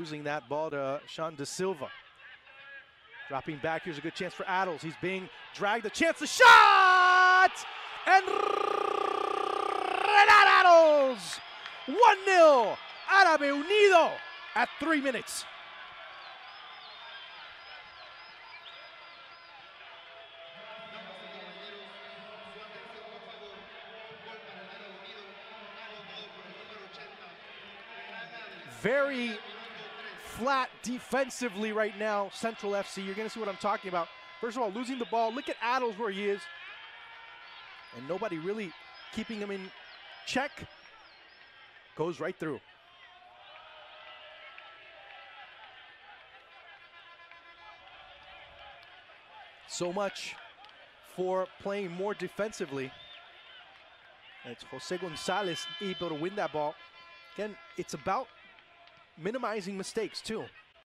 Losing that ball to Sean De Silva. Dropping back, here's a good chance for ADDLES. He's being dragged, a chance to shot! And Renan ADDDLES! 1-0, Arabe Unido at 3 minutes. Very flat defensively right now, Central FC. You're going to see what I'm talking about. First of all, losing the ball. Look at ADDLES where he is. And nobody really keeping him in check. Goes right through. So much for playing more defensively. And it's Jose Gonzalez able to win that ball. Again, it's about minimizing mistakes too.